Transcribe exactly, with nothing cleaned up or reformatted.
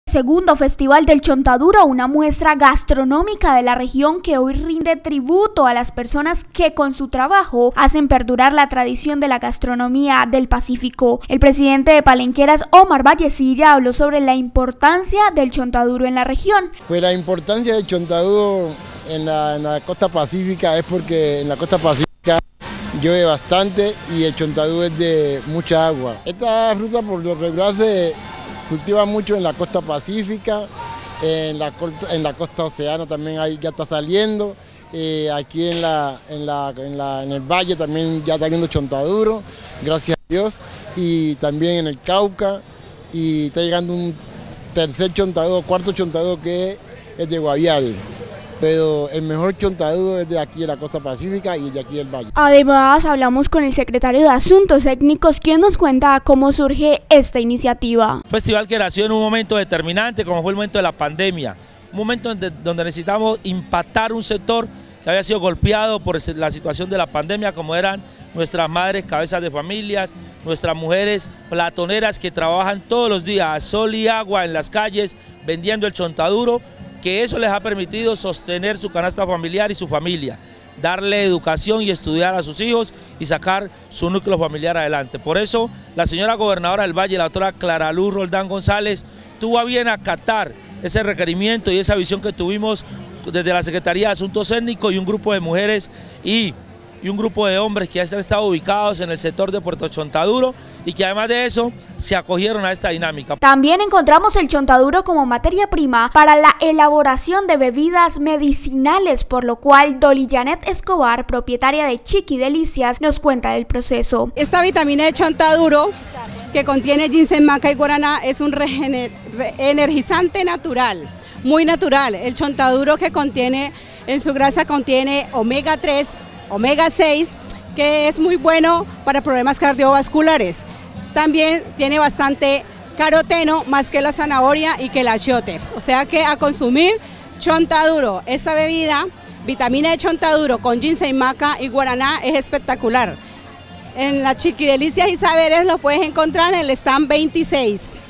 Segundo Festival del Chontaduro, una muestra gastronómica de la región que hoy rinde tributo a las personas que con su trabajo hacen perdurar la tradición de la gastronomía del Pacífico. El presidente de Palenqueras, Omar Vallecilla, habló sobre la importancia del chontaduro en la región. Pues la importancia del chontaduro en la, en la costa pacífica es porque en la costa pacífica llueve bastante y el chontaduro es de mucha agua. Esta fruta por lo regular se cultiva mucho en la costa pacífica, en la, en la costa oceana también hay, ya está saliendo, eh, aquí en, la, en, la, en, la, en el valle también ya está viendo chontaduro, gracias a Dios, y también en el Cauca, y está llegando un tercer chontaduro, cuarto chontaduro que es de Guaviare. Pero el mejor chontaduro es de aquí de la costa pacífica y de aquí del valle. Además, hablamos con el secretario de Asuntos Étnicos, quien nos cuenta cómo surge esta iniciativa. Un festival que nació en un momento determinante, como fue el momento de la pandemia, un momento donde, donde necesitamos impactar un sector que había sido golpeado por la situación de la pandemia, como eran nuestras madres cabezas de familias, nuestras mujeres platoneras que trabajan todos los días a sol y agua en las calles vendiendo el chontaduro, que eso les ha permitido sostener su canasta familiar y su familia, darle educación y estudiar a sus hijos y sacar su núcleo familiar adelante. Por eso la señora gobernadora del Valle, la doctora Clara Luz Roldán González, tuvo a bien acatar ese requerimiento y esa visión que tuvimos desde la Secretaría de Asuntos Étnicos y un grupo de mujeres y, y un grupo de hombres que ya están estado ubicados en el sector de Puerto Chontaduro y que además de eso se acogieron a esta dinámica. También encontramos el chontaduro como materia prima para la elaboración de bebidas medicinales, por lo cual Dolly Janet Escobar, propietaria de Chiqui Delicias, nos cuenta del proceso. Esta vitamina de chontaduro, que contiene ginseng, maca y guaraná, es un energizante natural, muy natural. El chontaduro que contiene, en su grasa contiene omega tres, omega seis, que es muy bueno para problemas cardiovasculares. También tiene bastante caroteno, más que la zanahoria y que el achiote. O sea que a consumir chontaduro. Esta bebida, vitamina de chontaduro con ginseng, maca y guaraná, es espectacular. En las Chiqui Delicias y Saberes lo puedes encontrar en el stand veintiséis.